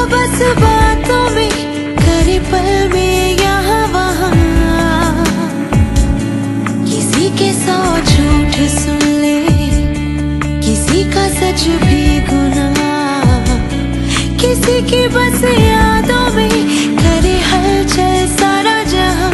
बस बातों में करे पल में यहाँ वहाँ, किसी के 100 झूठ सुन ले, किसी का सच भी गुनाह, किसी की बस यादों में करे हलचल सारा जहां।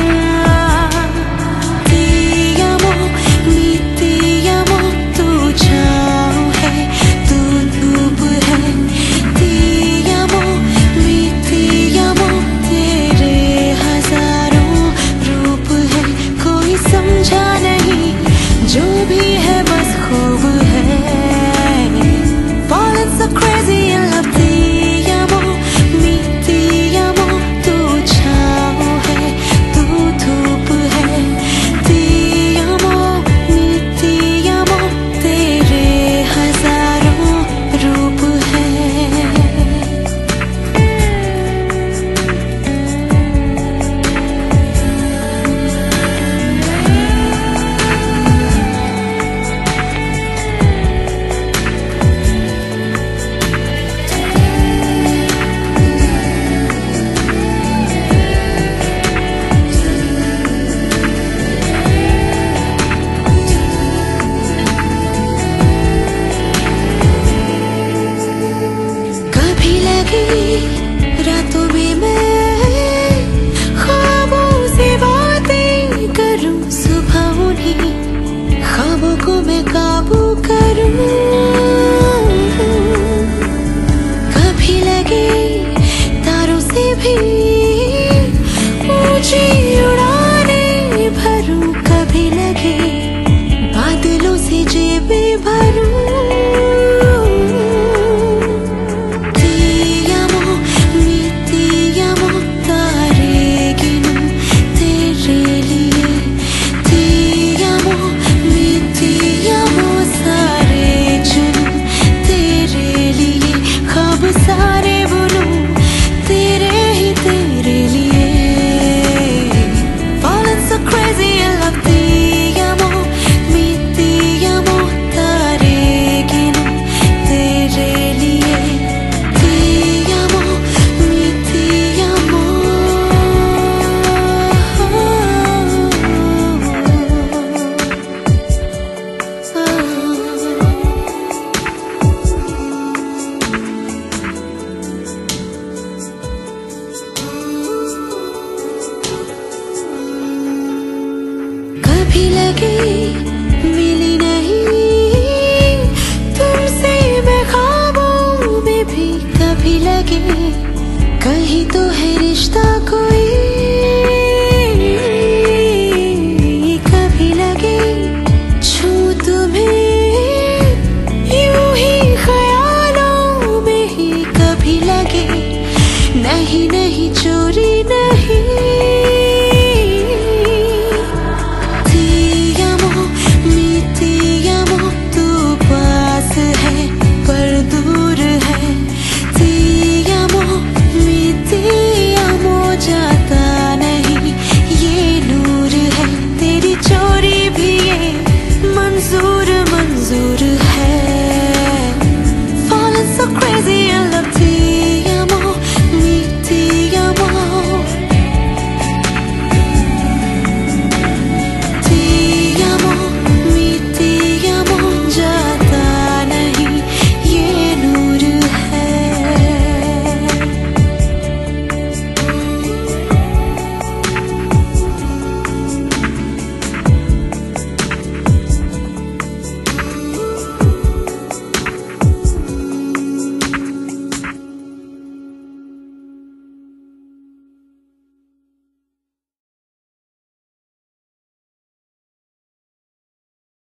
रातों में मैं ख्वाबों से बातें करूं, सुबह उन्हीं ख्वाबों को मैं काबू करूं। कभी लगे तारों से भी ऊंची उड़ानें भरूं, कभी लगे बादलों से जेबें भरूं। कभी लगे मिली नहीं तुमसे मैं ख्वाबों में भी, कभी लगे कहीं तो है रिश्ता कोई, कभी लगे छूं तुम्हें यूं ही ख्यालों में ही, कभी लगे नहीं नहीं चोरी नहीं।